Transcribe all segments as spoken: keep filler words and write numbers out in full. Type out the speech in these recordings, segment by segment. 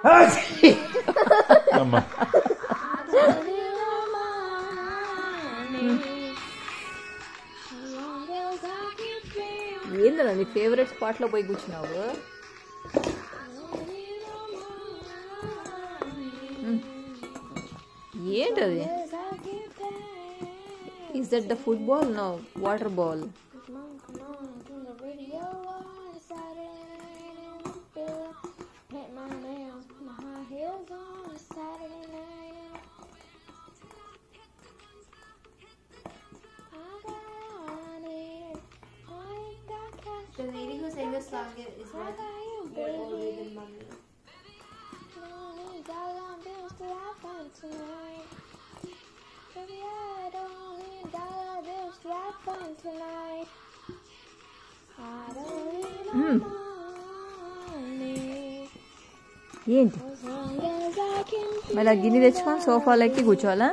అమ్మా ఏందన్నా నీ ఫేవరెట్ స్పాట్లో పోయి కూర్చున్నావు? ఏంటది? Is that the football? No, water ball. The lady who sang this song is not older than Mili. ఏంటి మళ్ళీ గిన్నె తెచ్చుకొని సోఫాలో ఎక్కి కూర్చోవాలా?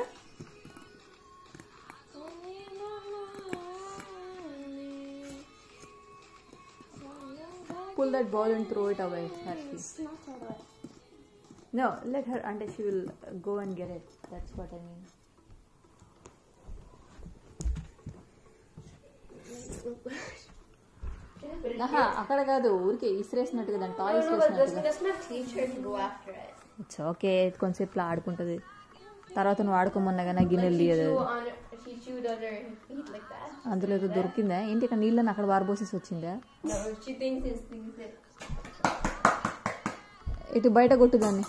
Pull that ball and throw it away. No, let her, and she will go and get it. That's what I mean. ఆహా అక్కడ కాదు, ఊరికే ఇసిరేసినట్టుగా దాని టాయ్ ఇసిరేసినట్టుగా. ఇట్స్ ఓకే, కొంచెంసేపు ఆడుకుంటుంది, తర్వాత నువ్వు ఆడుకోమన్నా కానీ గిన్నెలు తీయదు. అందులో ఏదో దొరికిందా ఏంటి? ఇక్కడ నీళ్ళని అక్కడ వారబోసేసి వచ్చిందా? ఇటు బయట కొట్టుదాన్ని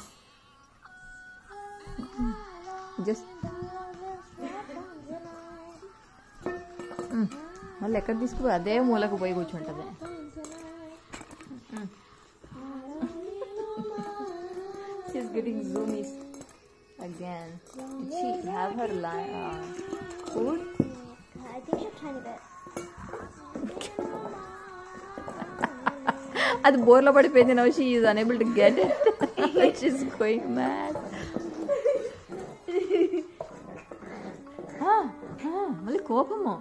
జస్ట్. మళ్ళీ ఎక్కడ తీసుకుపోయి అదే మూలకు పోయి కూర్చుంటుంది. She's getting zoomies again. Did she have her li- uh, food? I think she's trying to get. అది బోర్లో పడిపోయింది. Now she is unable to get it. She's going mad. మళ్ళీ కోపము.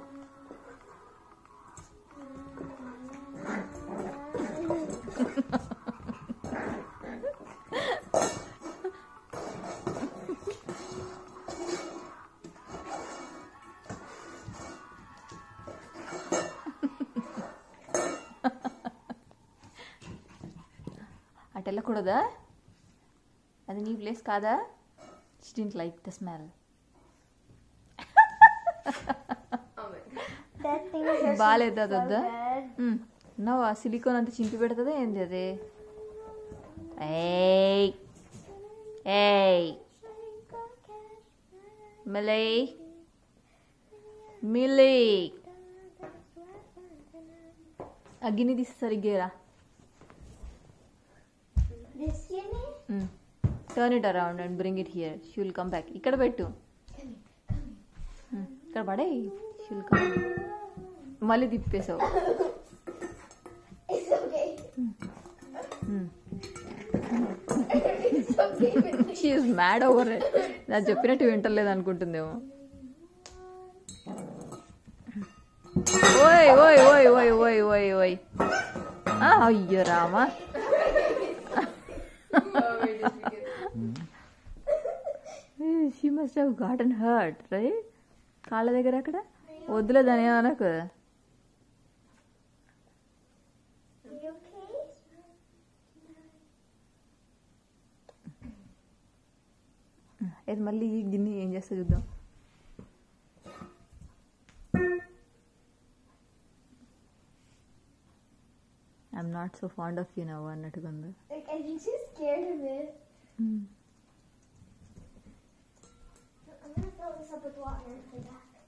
అటు వెళ్ళకూడదా? అది నీ ప్లేస్ కాదా? She didn't like the smell. బాగాలేదు అది వద్దా? నవ్వు ఆ సిలికోన్ అంతా చింపి పెడుతుందా ఏంది అది? ఏయ్ ఏయ్ మిలీ మిలీ, ఆ గిన్నె తీసి సరిగ్గా. Turn it around and bring it here. She will come back. ఇక్కడ పెట్టు, ఇక్కడ పడే. She will come. మళ్ళీ తిప్పేసావు. She is mad over it. నాకు చెప్పినట్టు వింటలేదు అనుకుంటుందేమో. ఓయ్ ఓయ్ ఓయ్ ఓయ్ ఓయ్ ఓయ్ ఓయ్ అయ్యో Rama. She must have gotten hurt, right? కాళ్ళ దగ్గర అక్కడ వద్దులేదని అనకు. ఇది మళ్ళీ ఈ గిన్నె ఏం చేస్తా చూద్దాం. I'm not so fond of you now అన్నట్టుగా ఉంది. I think she's scared of it.